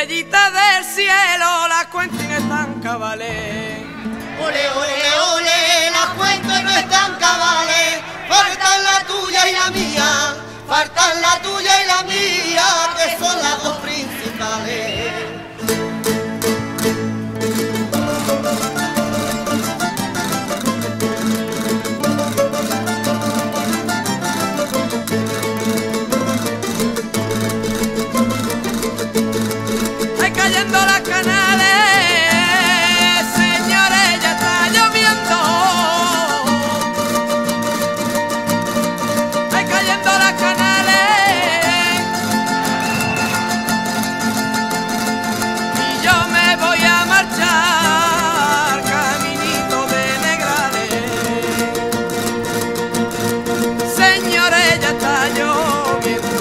estrellita del cielo, las cuentas no están cabales. Ole, ole, ole, las cuentas no están cabales, faltan la tuya y la mía, faltan la tuya y la mía, que son las dos principales. Cayendo las canales, señores, ya está lloviendo. Ay, cayendo las canales, y yo me voy a marchar caminito de Negrales. Señores, ya está lloviendo.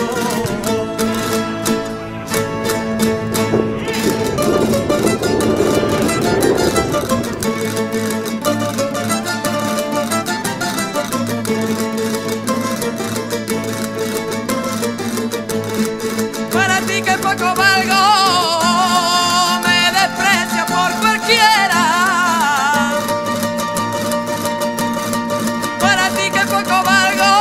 Para ti que poco valgo, me desprecia por cualquiera. Para ti que poco valgo,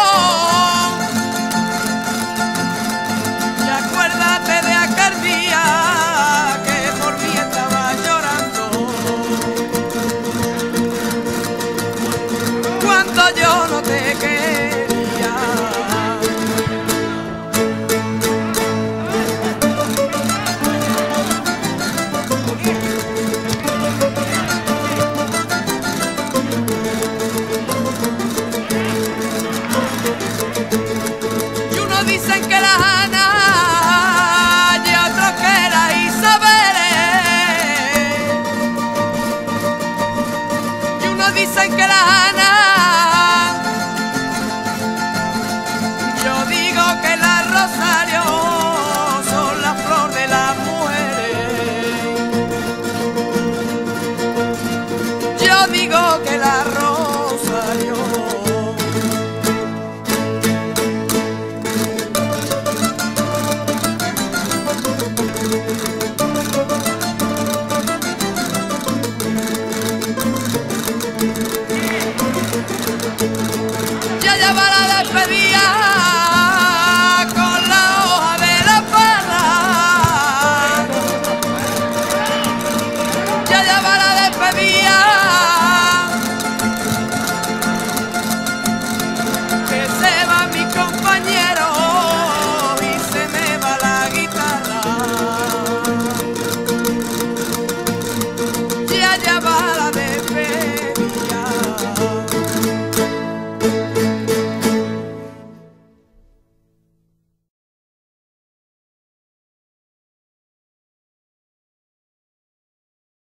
y acuérdate de aquel día que por mí estaba llorando, cuando yo no te quería. Y unos dicen que la Ana y otros que la Isabel, y unos dicen que la Ana, yo digo que la Rosario son la flor de las mujeres. Yo digo